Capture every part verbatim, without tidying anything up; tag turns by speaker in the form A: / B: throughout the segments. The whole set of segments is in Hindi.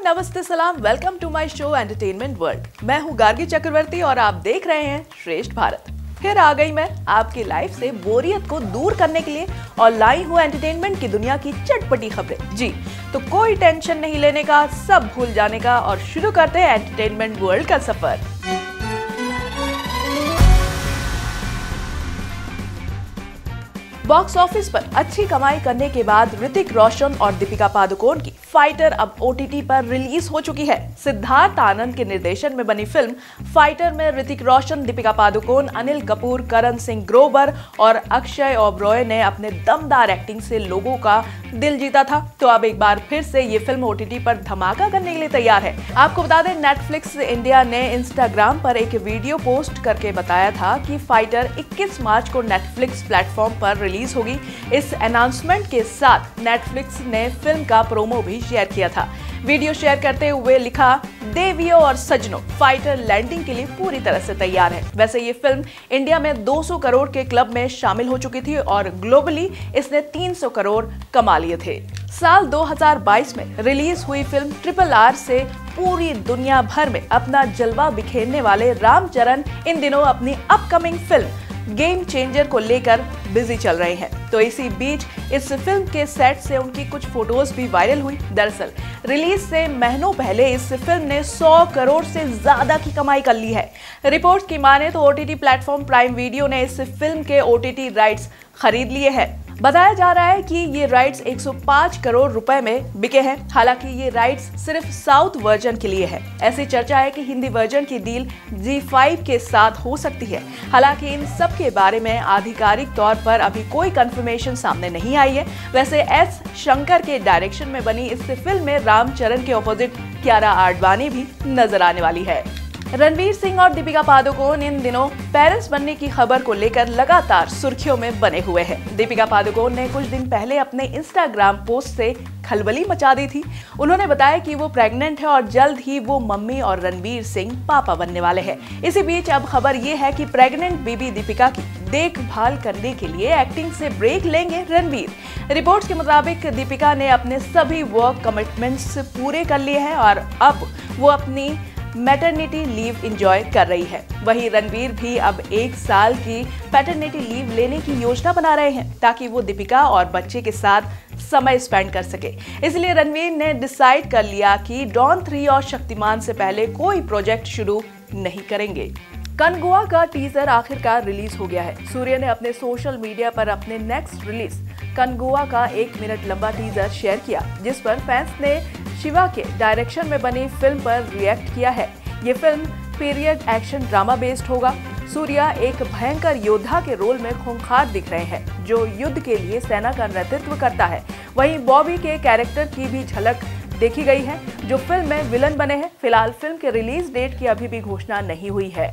A: नमस्ते सलाम, welcome to my show entertainment world. मैं हूँ गार्गी चक्रवर्ती और आप देख रहे हैं श्रेष्ठ भारत। फिर आ गई मैं आपकी लाइफ से बोरियत को दूर करने के लिए और लाई हूँ एंटरटेनमेंट की दुनिया की चटपटी खबरें। जी तो कोई टेंशन नहीं लेने का, सब भूल जाने का और शुरू करते हैं एंटरटेनमेंट वर्ल्ड का सफर। बॉक्स ऑफिस पर अच्छी कमाई करने के बाद ऋतिक रोशन और दीपिका पादुकोण की फाइटर अब ओटीटी पर रिलीज हो चुकी है। सिद्धार्थ आनंद के निर्देशन में बनी फिल्म फाइटर में ऋतिक रोशन, दीपिका पादुकोण, अनिल कपूर, करण सिंह ग्रोवर और अक्षय ओबरॉय ने अपने दमदार एक्टिंग से लोगों का दिल जीता था। तो अब एक बार फिर से ये फिल्म ओटीटी पर धमाका करने के लिए तैयार है। आपको बता दें, नेटफ्लिक्स इंडिया ने इंस्टाग्राम पर एक वीडियो पोस्ट करके बताया था कि फाइटर इक्कीस मार्च को नेटफ्लिक्स प्लेटफॉर्म पर रिलीज होगी। इस अनाउंसमेंट के साथ नेटफ्लिक्स ने फिल्म का प्रोमो भी शेयर किया था। वीडियो शेयर करते हुए लिखा, देवियों और सजनों, फाइटर लैंडिंग के लिए पूरी तरह से तैयार है। वैसे ये फिल्म इंडिया में दो सौ करोड़ के क्लब में शामिल हो चुकी थी और ग्लोबली इसने तीन सौ करोड़ कमा लिए थे। साल दो हज़ार बाईस में रिलीज हुई फिल्म ट्रिपल आर से पूरी दुनिया भर में अपना जलवा बिखेरने वाले रामचरण इन दिनों अपनी अपकमिंग फिल्म गेम चेंजर को लेकर बिजी चल रहे हैं। तो इसी बीच इस फिल्म के सेट से उनकी कुछ फोटोज भी वायरल हुई। दरअसल रिलीज से महीनों पहले इस फिल्म ने सौ करोड़ से ज्यादा की कमाई कर ली है। रिपोर्ट्स की माने तो ओटीटी प्लेटफॉर्म प्राइम वीडियो ने इस फिल्म के ओटीटी राइट्स खरीद लिए हैं। बताया जा रहा है कि ये राइट्स एक सौ पाँच करोड़ रुपए में बिके हैं। हालांकि ये राइट्स सिर्फ साउथ वर्जन के लिए है। ऐसी चर्चा है कि हिंदी वर्जन की डील जी फाइव के साथ हो सकती है। हालांकि इन सब के बारे में आधिकारिक तौर पर अभी कोई कंफर्मेशन सामने नहीं आई है। वैसे एस शंकर के डायरेक्शन में बनी इस फिल्म में रामचरण के ऑपोजिट कियारा आडवाणी भी नजर आने वाली है। रणवीर सिंह और दीपिका पादुकोण इन दिनों पेरेंट्स बनने की खबर को लेकर लगातार सुर्खियों में बने हुए हैं। दीपिका पादुकोण ने कुछ दिन पहले अपने इंस्टाग्राम पोस्ट से खलबली मचा दी थी। उन्होंने बताया कि वो प्रेग्नेंट है और जल्द ही वो मम्मी और रणवीर सिंह पापा बनने वाले हैं। इसी बीच अब खबर ये है कि प्रेग्नेंट बेबी दीपिका की देखभाल करने के लिए एक्टिंग से ब्रेक लेंगे रणवीर। रिपोर्ट्स के मुताबिक दीपिका ने अपने सभी वर्क कमिटमेंट्स पूरे कर लिए हैं और अब वो अपनी मैटरनिटी लीव एंजॉय कर रही है। वहीं रणवीर भी अब एक साल की पैटर्निटी लीव लेने की योजना बना रहे हैं ताकि वो दीपिका और बच्चे के साथ समय स्पेंड कर सके। इसलिए रणवीर ने डिसाइड कर लिया कि डॉन थ्री और शक्तिमान से पहले कोई प्रोजेक्ट शुरू नहीं करेंगे। कनगुआ का टीजर आखिरकार रिलीज हो गया है। सूर्य ने अपने सोशल मीडिया पर अपने नेक्स्ट रिलीज कनगुआ का एक मिनट लंबा टीजर शेयर किया, जिस पर फैंस ने शिवा के डायरेक्शन में बनी फिल्म पर रिएक्ट किया है। ये film period action drama based होगा। सूर्या एक भयंकर योद्धा के रोल में खूंखार दिख रहे हैं जो युद्ध के लिए सेना का नेतृत्व करता है। वहीं बॉबी के कैरेक्टर की भी झलक देखी गई है जो फिल्म में विलन बने हैं। फिलहाल फिल्म के रिलीज डेट की अभी भी घोषणा नहीं हुई है।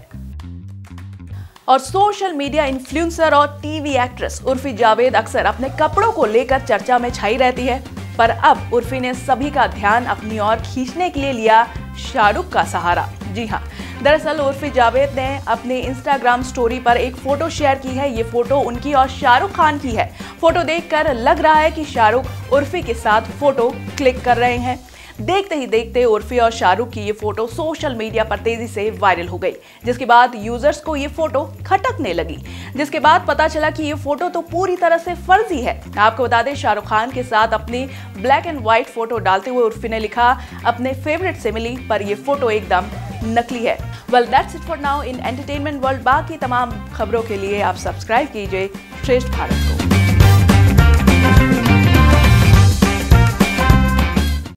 A: और सोशल मीडिया इन्फ्लुएंसर और टीवी एक्ट्रेस उर्फी जावेद अक्सर अपने कपड़ों को लेकर चर्चा में छाई रहती है, पर अब उर्फी ने सभी का ध्यान अपनी ओर खींचने के लिए लिया शाहरुख का सहारा। जी हाँ, दरअसल उर्फी जावेद ने अपने इंस्टाग्राम स्टोरी पर एक फोटो शेयर की है। ये फोटो उनकी और शाहरुख खान की है। फोटो देखकर लग रहा है कि शाहरुख उर्फी के साथ फोटो क्लिक कर रहे हैं। देखते ही देखते उर्फी और शाहरुख की ये फोटो सोशल मीडिया पर तेजी से वायरल हो गई, जिसके बाद यूजर्स को ये फोटो खटकने लगी। जिसके बाद पता चला कि ये फोटो तो पूरी तरह से फर्जी है। आपको बता दें, शाहरुख खान के साथ अपनी ब्लैक एंड व्हाइट फोटो डालते हुए उर्फी ने लिखा अपने फेवरेट से मिली, पर ये फोटो एकदम नकली है। Well that's it for now in entertainment world. बाकी तमाम खबरों के लिए आप सब्सक्राइब कीजिए श्रेष्ठ भारत को।